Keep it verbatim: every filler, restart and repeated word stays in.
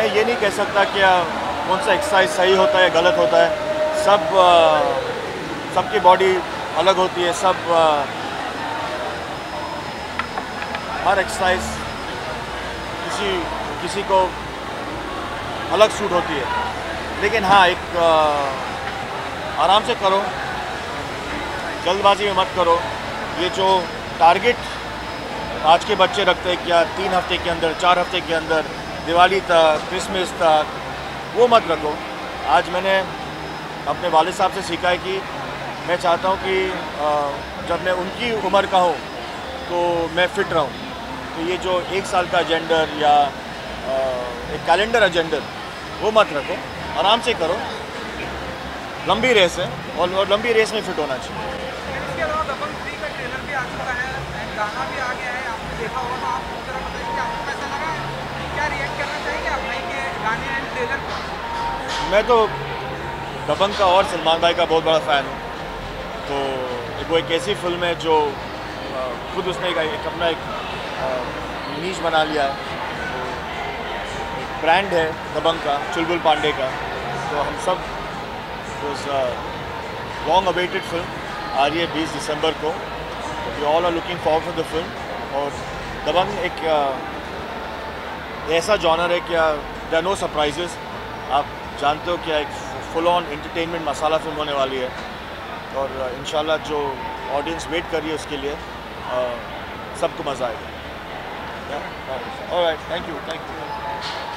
मैं ये नहीं कह सकता कि कौन सा एक्सरसाइज सही होता है गलत होता है। सब सबकी बॉडी अलग होती है, सब हर एक्सरसाइज किसी किसी को अलग सूट होती है। लेकिन हाँ, एक आ, आराम से करो, जल्दबाजी में मत करो। ये जो टारगेट आज के बच्चे रखते हैं क्या तीन हफ्ते के अंदर, चार हफ्ते के अंदर, दिवाली तक, क्रिसमस तक, वो मत रखो। आज मैंने अपने वालिद साहब से सीखा है कि मैं चाहता हूँ कि जब मैं उनकी उम्र का हूँ तो मैं फ़िट रहूँ। तो ये जो एक साल का एजेंडर या एक कैलेंडर एजेंडर वो मत रखो, आराम से करो। लंबी रेस है और, और लंबी रेस में फ़िट होना चाहिए। इसके अलावा दबंग थ्री का ट्रेलर भी आ चुका है एंड गाना भी आ गया है, आपने देखा होगा तो आप जरा बताइए कि आपको कैसा लगा है, क्या रिएक्ट करना चाहेंगे आप भाई के गाने एंड ट्रेलर पर? मैं तो दबंग का और सलमान भाई का बहुत बड़ा फ़ैन हूँ। तो वो एक ऐसी फिल्म है जो खुद उसने एक, एक अपना एक नीश बना लिया है। तो एक ब्रांड है दबंग का, चुलबुल पांडे का। तो हम सब लॉन्ग अवेटेड फिल्म आ रही है बीस दिसंबर को। We all are looking forward for the film. और दबंग एक uh, ऐसा जॉनर है क्या देयर आर नो सरप्राइजेस। आप जानते हो क्या एक full on entertainment masala film होने वाली है और uh, इंशाल्लाह जो ऑडियंस वेट कर रही है उसके लिए uh, सबको मज़ा आएगा। Alright, thank you thank you.